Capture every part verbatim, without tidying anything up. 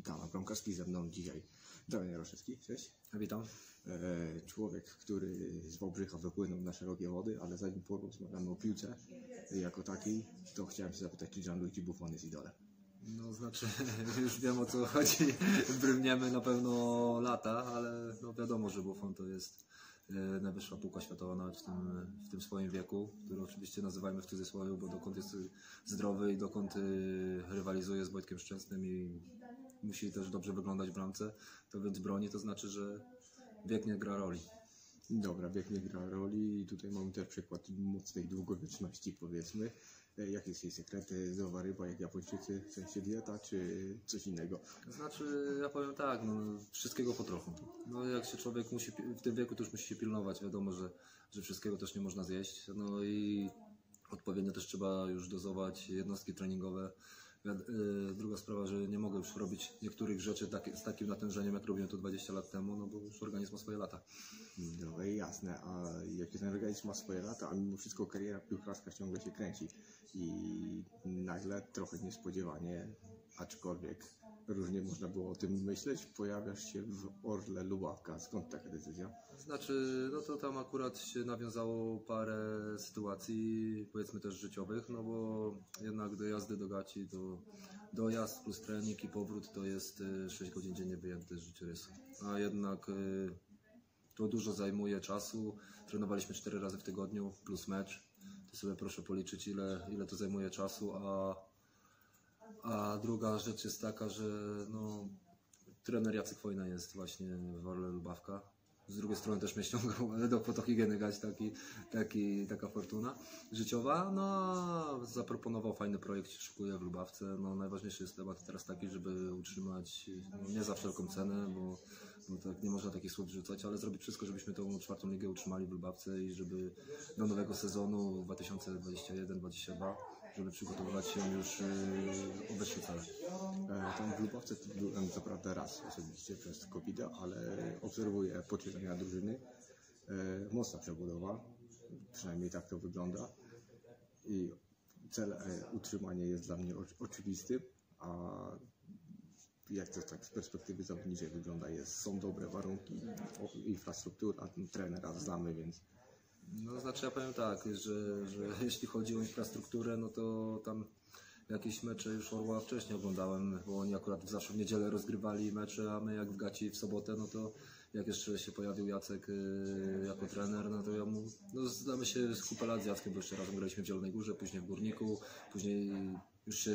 Witam, a bramkarski ze mną dzisiaj Damian Jaroszewski, cześć. Witam. E, człowiek, który z Wałbrzycha wypłynął na szerokie wody, ale zanim porozmawiamy o piłce jako takiej, to chciałem się zapytać, czy Gianluigi Buffon jest idolem? No znaczy, już wiem o co chodzi, brniemy na pewno lata, ale no wiadomo, że Buffon to jest najwyższa półka światowa nawet w tym, w tym swoim wieku, który oczywiście nazywajmy w cudzysłowie, bo dokąd jest zdrowy i dokąd rywalizuje z Wojtkiem Szczęsnym i musi też dobrze wyglądać w bramce, to więc broni, to znaczy, że wiek nie gra roli. Dobra, wiek nie gra roli i tutaj mamy też przykład mocnej długowieczności, powiedzmy. Jakie jest jej sekrety? Zdrowa ryba jak Japończycy, w sensie dieta, czy coś innego? Znaczy, ja powiem tak, no, wszystkiego po trochu. No, jak się człowiek musi, w tym wieku to już musi się pilnować, wiadomo, że, że wszystkiego też nie można zjeść. No i odpowiednio też trzeba już dozować jednostki treningowe. Druga sprawa, że nie mogę już robić niektórych rzeczy tak, z takim natężeniem, jak robiłem to dwadzieścia lat temu, no bo już organizm ma swoje lata. No i jasne, a jak ten organizm ma swoje lata, a mimo wszystko kariera piłkarska ciągle się kręci i nagle, trochę niespodziewanie, aczkolwiek różnie można było o tym myśleć, pojawiasz się w Orle Lubawka. Skąd taka decyzja? Znaczy, no to tam akurat się nawiązało parę sytuacji, powiedzmy też życiowych, no bo jednak dojazdy do Gaci, to dojazd plus trening i powrót to jest sześć godzin dziennie wyjęte z życiorysu. A jednak to dużo zajmuje czasu, trenowaliśmy cztery razy w tygodniu plus mecz, to sobie proszę policzyć ile, ile to zajmuje czasu, a A druga rzecz jest taka, że no, trener Jacek Wojna jest właśnie w Orle Lubawka. Z drugiej strony też mnie ściągał do Potohigeny Gać, taki, taki, taka fortuna życiowa. No, zaproponował fajny projekt, się szykuje w Lubawce. No, najważniejszy jest temat teraz taki, żeby utrzymać, no, nie za wszelką cenę, bo, bo tak nie można takich słów rzucać, ale zrobić wszystko, żebyśmy tą czwartą ligę utrzymali w Lubawce i żeby do nowego sezonu dwa tysiące dwudziestego pierwszego dwudziestego drugiego żeby przygotowywać się już yy, obecnie cele. E, tam w Lubawce byłem co prawda raz osobiście przez kowid, ale obserwuję poczytania drużyny. E, mocna przebudowa, przynajmniej tak to wygląda. I cel e, utrzymanie jest dla mnie o, oczywisty, a jak to tak z perspektywy zawodniczej wygląda, jest, są dobre warunki, infrastruktura, trenera znamy, więc No znaczy ja powiem tak, że, że jeśli chodzi o infrastrukturę, no to tam jakieś mecze już Orła wcześniej oglądałem, bo oni akurat zawsze w niedzielę rozgrywali mecze, a my jak w Gaci w sobotę, no to jak jeszcze się pojawił Jacek y, jako trener, no to ja mu, no znamy się z kupę lat z Jackiem, bo jeszcze razem graliśmy w Zielonej Górze, później w Górniku, później już się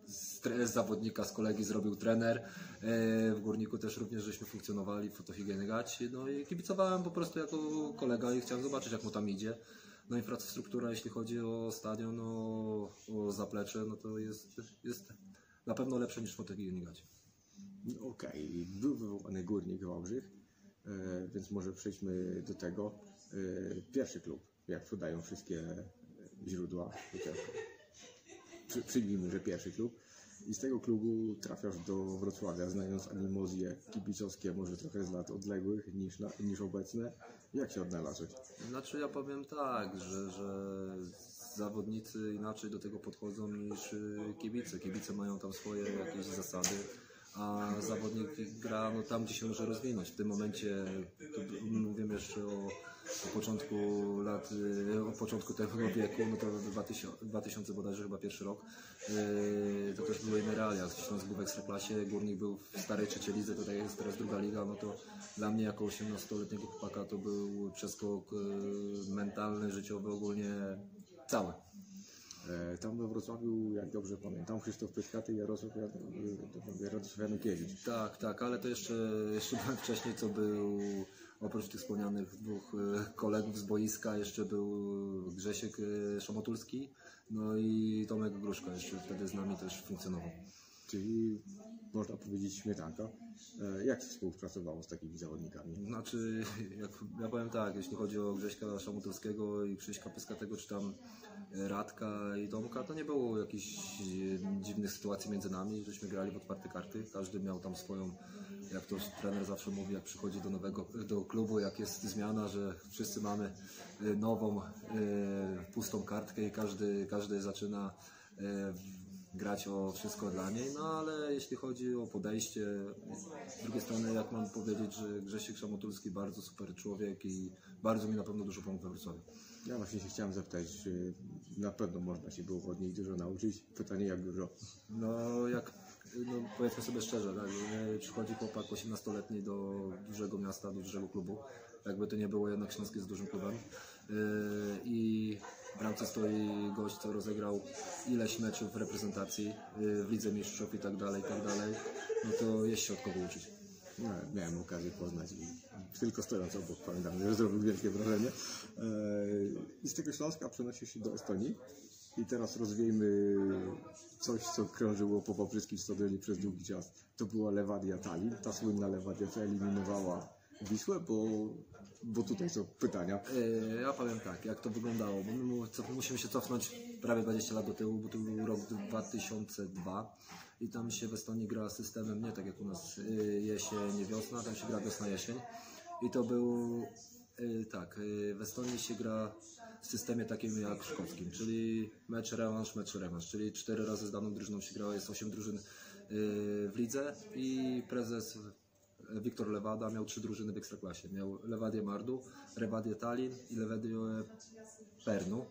z zawodnika, z kolegi zrobił trener. W Górniku też również żeśmy funkcjonowali w Potohigeny Gać. No i kibicowałem po prostu jako kolega i chciałem zobaczyć, jak mu tam idzie. No infrastruktura, jeśli chodzi o stadion, o, o zaplecze, no to jest, jest na pewno lepsze niż w Potohigeny Gać. Okej, okay. Był wywołany Górnik Wałbrzych, e, więc może przejdźmy do tego. E, pierwszy klub, jak podają wszystkie źródła, chociaż przy, przyjmijmy, że pierwszy klub. I z tego klubu trafiasz do Wrocławia, znając animozje kibicowskie, może trochę z lat odległych niż, na, niż obecne. Jak się odnalazłeś? Znaczy ja powiem tak, że, że zawodnicy inaczej do tego podchodzą niż kibice. Kibice mają tam swoje jakieś zasady, a zawodnik gra no, tam, gdzie się może rozwinąć. W tym momencie, mówimy jeszcze o, o początku lat, o początku tego wieku, no to dwa tysiące bodajże chyba pierwszy rok, to też były inne realia. Śląsk był w Ekstraklasie, Górnik był w starej trzeciej lidze, tutaj jest teraz druga liga, no to dla mnie jako osiemnastoletniego chłopaka to był przeskok mentalny, życiowy, ogólnie cały. Tam we Wrocławiu, jak dobrze pamiętam, Krzysztof Pyskaty i Jarosław, Jarosław Janukiewicz. Tak, tak, ale to jeszcze, jeszcze wcześniej, co był, oprócz tych wspomnianych dwóch kolegów z boiska, jeszcze był Grzesiek Szamotulski, no i Tomek Gruszka jeszcze wtedy z nami też funkcjonował. Czyli można powiedzieć śmietanka. Jak się współpracowało z takimi zawodnikami? Znaczy, jak, ja powiem tak, jeśli chodzi o Grześka Szamotulskiego i Krzyśka Pyskatego, czy tam Radka i Tomka, to nie było jakichś dziwnych sytuacji między nami, żeśmy grali w otwarte karty, każdy miał tam swoją, jak to trener zawsze mówi, jak przychodzi do nowego do klubu, jak jest zmiana, że wszyscy mamy nową, pustą kartkę i każdy, każdy zaczyna grać o wszystko dla niej, no ale jeśli chodzi o podejście, z drugiej strony jak mam powiedzieć, że Grzesiek Szamotulski bardzo super człowiek i bardzo mi na pewno dużo pomógł we Wrocławiu. Ja właśnie się chciałem zapytać, czy na pewno można się było od niej dużo nauczyć. Pytanie, jak dużo? No jak, no powiedzmy sobie szczerze, tak, przychodzi chłopak osiemnastoletni do dużego miasta, do dużego klubu, jakby to nie było, jednak Śląsk jest dużym klubem yy, i w bramce stoi gość, co rozegrał ileś meczów w reprezentacji, yy, w Lidze Mistrzów i tak dalej, i tak dalej, no to jest się od kogo uczyć. No, miałem okazję poznać i tylko stojąc obok, pamiętam, że zrobił wielkie wrażenie. Eee, I z tego Śląska przenosił się do Estonii i teraz rozwiejmy coś, co krążyło po Wawrzyskim Stodoli przez długi czas. To była Lewadia Tallinn, ta słynna Lewadia, co eliminowała Wisłę, bo, bo tutaj są pytania. Yy, ja powiem tak, jak to wyglądało, bo my co, musimy się cofnąć prawie dwadzieścia lat do tyłu, bo to był rok dwa tysiące drugi i tam się w Estonii gra systemem nie tak jak u nas yy, jesień, wiosna, tam się gra wiosna, jesień i to był, yy, tak, yy, w Estonii się gra w systemie takim jak szkockim, czyli mecz, rewanż, mecz, rewanż, czyli cztery razy z daną drużyną się grało, jest osiem drużyn yy, w lidze i prezes Wiktor Lewada miał trzy drużyny w Ekstraklasie. Miał Lewadię Mardu, Lewadię Tallinn i Lewadię Pernu.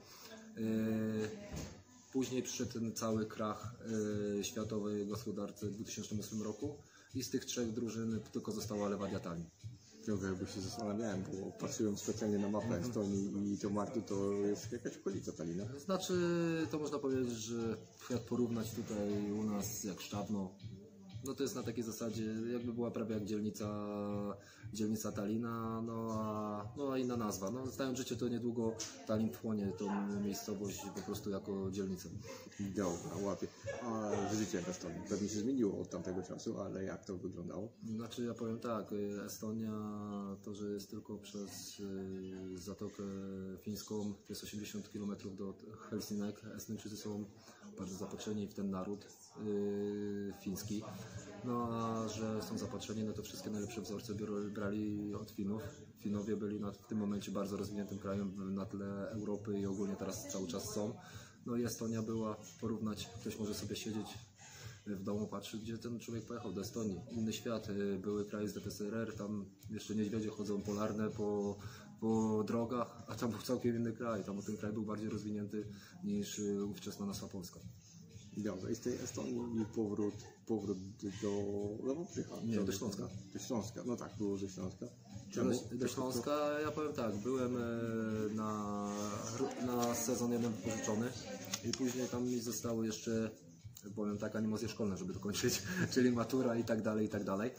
Później przyszedł ten cały krach światowej gospodarce w dwa tysiące ósmym roku i z tych trzech drużyn tylko została Lewadia Tallinn. Trochę jakby się zastanawiałem, bo patrzyłem specjalnie na mapę mm-hmm. Estonii i to Mardu to jest jakaś okolica Tallina. Znaczy, to można powiedzieć, że jak porównać tutaj u nas jak Szczawno, no to jest na takiej zasadzie, jakby była prawie jak dzielnica, dzielnica Tallina, no a, no a inna nazwa. No, znając życie, to niedługo Tallinn wchłonie tą miejscowość po prostu jako dzielnicę. Dobra, łapię. A życie w Estonii pewnie się zmieniło od tamtego czasu, ale jak to wyglądało? Znaczy ja powiem tak, Estonia to, że jest tylko przez Zatokę Fińską, to jest osiemdziesiąt kilometrów do Helsinek. Estończycy są bardzo zapatrzeni w ten naród yy, fiński. No a że są zapatrzeni, no to wszystkie najlepsze wzorce brali od Finów. Finowie byli na, w tym momencie bardzo rozwiniętym krajem na tle Europy i ogólnie teraz cały czas są. No i Estonia była, porównać, ktoś może sobie siedzieć w domu, patrzeć, gdzie ten człowiek pojechał, do Estonii. Inny świat, były kraje z Z S R R, tam jeszcze niedźwiedzie chodzą polarne po, po drogach, a tam był całkiem inny kraj. Tam ten kraj był bardziej rozwinięty niż ówczesna nasza Polska. Dobra, i z tej Estonii powrót, powrót do, do Wałbrzycha. Nie, do Śląska. Do Śląska, no tak, było do Śląska. Czemu? Do, do Śląska, ja powiem tak, byłem na, na sezon jeden wypożyczony i później tam mi zostały jeszcze, powiem tak, animacje szkolne, żeby dokończyć, czyli matura i tak dalej, i tak dalej.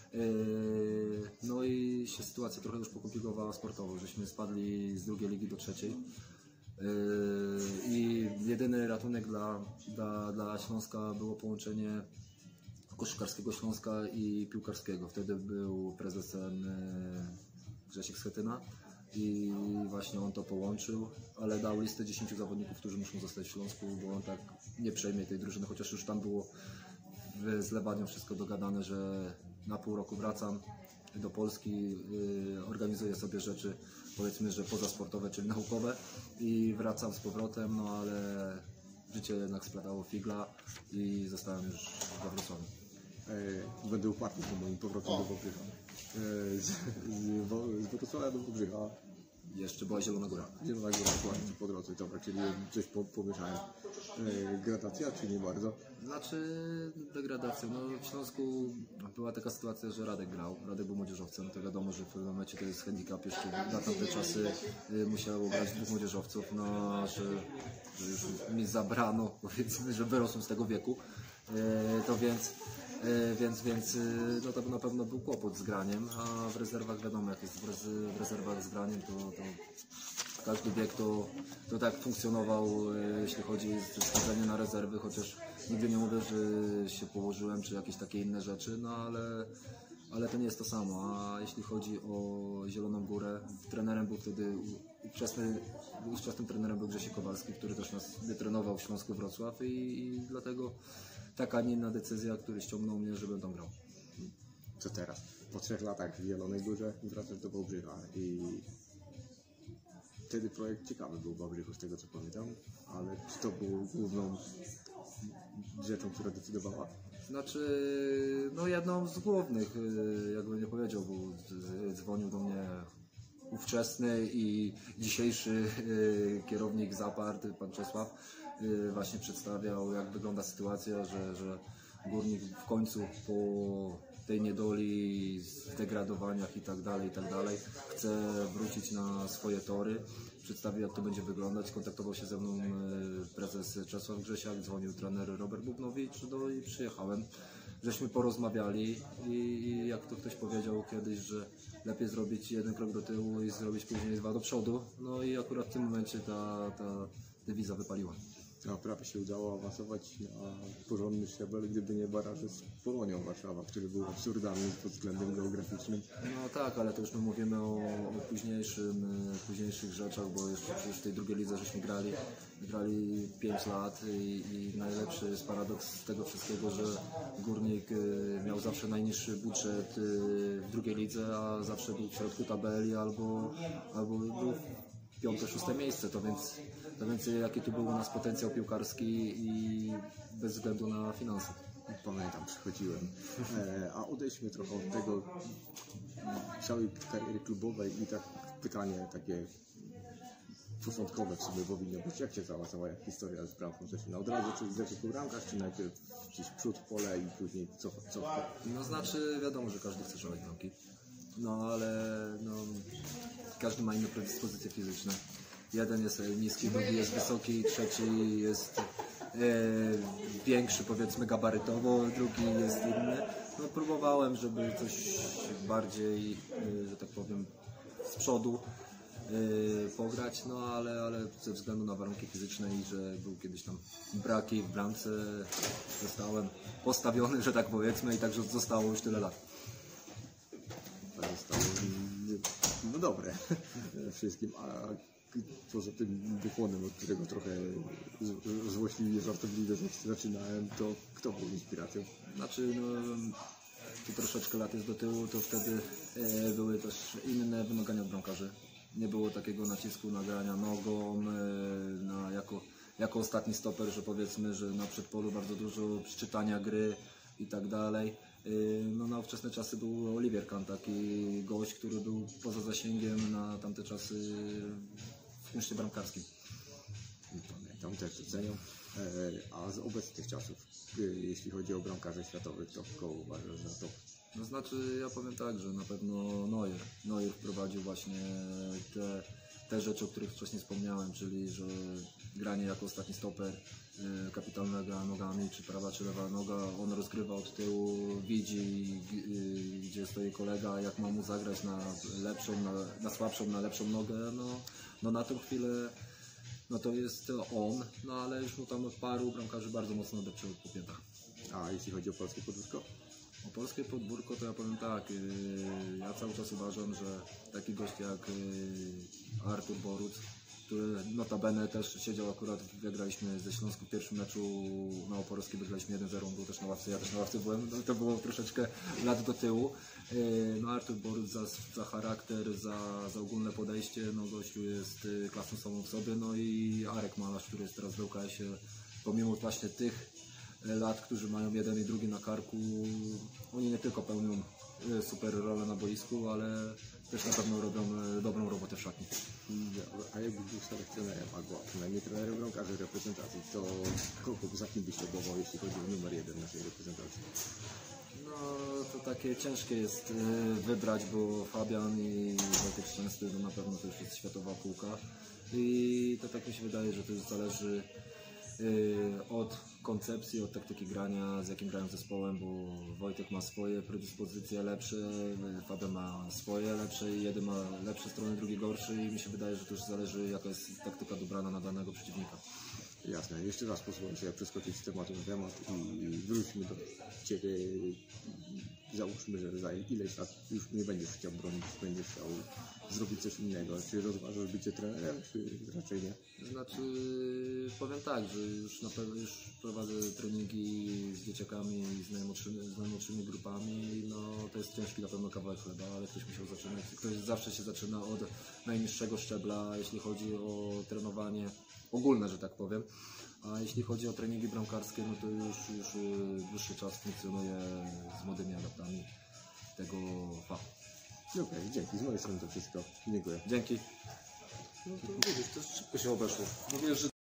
No i się sytuacja trochę już pokomplikowała sportowo, żeśmy spadli z drugiej ligi do trzeciej. I jedyny ratunek dla, dla, dla Śląska było połączenie koszykarskiego Śląska i piłkarskiego. Wtedy był prezesem Grzesiek Schetyna i właśnie on to połączył, ale dał listę dziesięciu zawodników, którzy muszą zostać w Śląsku, bo on tak nie przejmie tej drużyny, chociaż już tam było z Lewadią wszystko dogadane, że na pół roku wracam do Polski, organizuję sobie rzeczy, powiedzmy, że pozasportowe, czyli naukowe i wracam z powrotem, no ale życie jednak splatało figla i zostałem już we Wrocławiu. E, będę uparty po moim powrotem do Wałbrzycha. E, z, z, z Wrocławia do Wałbrzycha. Jeszcze była Zielona Góra. Zielona Góra, słuchajcie, po drodze, dobra, czyli coś po, pomieszałem. E, gradacja, czy nie bardzo? Znaczy degradacja. No, w Śląsku była taka sytuacja, że Radek grał. Radek był młodzieżowcem. To wiadomo, że w pewnym momencie to jest handicap. Jeszcze na tamte czasy y, musiało grać dwóch młodzieżowców, no, że, że już mi zabrano, powiedzmy, że wyrosłem z tego wieku. Y, to więc, y, więc, więc y, no, to na pewno był kłopot z graniem, a w rezerwach wiadomo, jak jest w, rez w rezerwach z graniem, to, to każdy bieg to, to tak funkcjonował, jeśli chodzi o schodzenie na rezerwy, chociaż nigdy nie mówię, że się położyłem, czy jakieś takie inne rzeczy, no ale, ale to nie jest to samo. A jeśli chodzi o Zieloną Górę, trenerem był wtedy, ówczesny, ówczesnym trenerem był Grzesiek Kowalski, który też nas wytrenował w Śląsku Wrocław i, i dlatego taka, nie inna decyzja, który ściągnął mnie, żebym tam grał. Co teraz? Po trzech latach w Zielonej Górze wracasz do Wałbrzycha i wtedy projekt ciekawy był w Wałbrzychu, z tego co pamiętam, ale czy to było główną rzeczą, która decydowała? Znaczy, no jedną z głównych, jakby nie powiedział, bo dzwonił do mnie ówczesny i dzisiejszy kierownik Zapart, pan Czesław, właśnie przedstawiał, jak wygląda sytuacja, że, że Górnik w końcu po tej niedoli, zdegradowaniach i tak dalej, i tak dalej, chce wrócić na swoje tory. Przedstawił, jak to będzie wyglądać. Kontaktował się ze mną prezes Czesław Grzesiak, dzwonił trener Robert Bubnowicz, no i przyjechałem. Żeśmy porozmawiali i, i jak to ktoś powiedział kiedyś, że lepiej zrobić jeden krok do tyłu i zrobić później dwa do przodu. No i akurat w tym momencie ta, ta dewiza wypaliła. No, prawie się udało awansować na porządny szczebel, gdyby nie baraże z Polonią Warszawa, który był absurdalny pod względem geograficznym. No tak, ale to już my mówimy o, o późniejszym, późniejszych rzeczach, bo jeszcze przecież w tej drugiej lidze żeśmy grali, grali pięć lat i, i najlepszy jest paradoks z tego wszystkiego, że Górnik miał zawsze najniższy budżet w drugiej lidze, a zawsze był w środku tabeli albo, albo był piąte, szóste miejsce, to więc, to więc jaki tu był u nas potencjał piłkarski i bez względu na finanse. Pamiętam, przychodziłem. E, a odejdźmy trochę od tego całej kariery klubowej i tak pytanie takie początkowe w sumie powinno być. Jak Cię załatwiała historia z bramką? Zaczyna od razu, czy zacząć po bramkach, czy najpierw gdzieś w przód w pole i później co, co w pole? No znaczy wiadomo, że każdy chce strzelać bramki. No ale no, każdy ma inne predyspozycje fizyczne. Jeden jest niski, drugi jest wysoki, trzeci jest e, większy, powiedzmy gabarytowo, drugi jest inny. No, próbowałem, żeby coś bardziej, e, że tak powiem, z przodu e, pograć, no ale, ale ze względu na warunki fizyczne i że był kiedyś tam braki w bramce, zostałem postawiony, że tak powiedzmy, i także zostało już tyle lat. Zostało, no dobre wszystkim, a poza tym dychonem, od którego trochę złośliwie, żartobliwie zaczynałem, to kto był inspiracją? Znaczy, no, tu troszeczkę lat jest do tyłu, to wtedy e, były też inne wymagania od bramkarzy. Nie było takiego nacisku na grania nogą, e, na, jako, jako ostatni stoper, że powiedzmy, że na przedpolu bardzo dużo przeczytania gry i tak dalej. No, na ówczesne czasy był Oliwier Kahn, taki gość, który był poza zasięgiem na tamte czasy w kunszcie bramkarskim. Pamiętam, też doceniam. A z obecnych czasów, jeśli chodzi o bramkarzy światowych, to kogo uważasz za to? No znaczy, ja powiem tak, że na pewno Neuer. Neuer wprowadził właśnie te, te rzeczy, o których wcześniej wspomniałem, czyli że granie jako ostatni stoper, kapitalna gra nogami, czy prawa, czy lewa noga, on rozgrywa od tyłu, widzi gdzie stoi kolega, jak ma mu zagrać na lepszą, na, na słabszą, na lepszą nogę, no, no na tą chwilę no to jest on, no ale już mu tam paru bramkarzy bardzo mocno depcze po piętach. A jeśli chodzi o polskie podwórko? O polskie podwórko to ja powiem tak, yy, ja cały czas uważam, że taki gość jak yy, Artur Boruc, który notabene też siedział akurat, wygraliśmy ze Śląsku w pierwszym meczu na Opolskiej, wygraliśmy jeden zero, on był też na ławce, ja też na ławce byłem, no, to było troszeczkę lat do tyłu. Yy, no Artur Boruc za, za charakter, za, za ogólne podejście, no gościu jest yy, klasą samą w sobie, no i Arek Malarz, który jest teraz w L K S-ie, pomimo właśnie tych lat, którzy mają jeden i drugi na karku, oni nie tylko pełnią super rolę na boisku, ale też na pewno robią dobrą robotę w szatni. A jakbyś był selekcjonerem, albo przynajmniej trenerem bramkarzy reprezentacji, to kogo za kim byś obował, jeśli chodzi o numer jeden naszej reprezentacji? No to takie ciężkie jest wybrać, bo Fabian i Wojtek Szczęsny to na pewno to już jest światowa półka i to tak mi się wydaje, że to już zależy od koncepcji, od taktyki grania, z jakim grają zespołem, bo Wojtek ma swoje predyspozycje lepsze, Fabian ma swoje lepsze i jeden ma lepsze strony, drugi gorszy i mi się wydaje, że to już zależy, jaka jest taktyka dobrana na danego przeciwnika. Jasne, jeszcze raz pozwolę się przeskoczyć z tematu na temat i wróćmy do Ciebie. Załóżmy, że za ileś lat już nie będziesz chciał bronić, będziesz chciał zrobić coś innego. Czy rozważasz bycie trenerem, czy raczej nie? Znaczy, powiem tak, że już na pewno już prowadzę treningi z dzieciakami, z najmłodszymi, z najmłodszymi grupami. No to jest ciężki na pewno kawałek chleba, ale ktoś musiał zaczynać. Ktoś zawsze się zaczyna od najniższego szczebla, jeśli chodzi o trenowanie ogólne, że tak powiem. A jeśli chodzi o treningi bramkarskie, no to już, już y, dłuższy czas funkcjonuję z młodymi adeptami tego fachu. Okej, okay, dzięki. Z mojej strony to wszystko. Dziękuję. Dzięki. No to widzisz, to szybko się obeszło. No wiesz, że